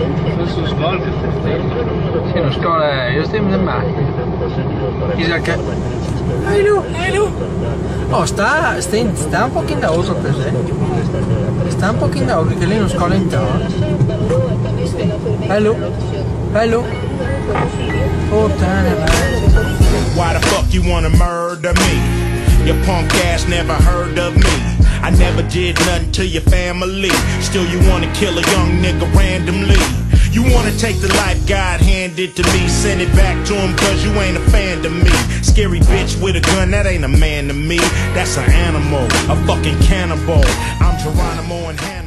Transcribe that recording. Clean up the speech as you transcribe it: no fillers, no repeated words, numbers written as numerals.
Sul Skol che festeggio. Sì, lo Skol io stiamo in mare. Chissà che... Hallo. Oh, sta un pochino da oso per sé. Sta un pochino da oso che lì non scola in tono. Hallo. Puttana, Why the fuck you wanna murder me? Your punk ass never heard of me. I never did nothing to your family. Still you wanna kill a young nigga randomly. You wanna take the life God handed to me. Send it back to him cause you ain't a fan of me. Scary bitch with a gun, that ain't a man to me. That's an animal, a fucking cannibal. I'm Geronimo and Hannibal.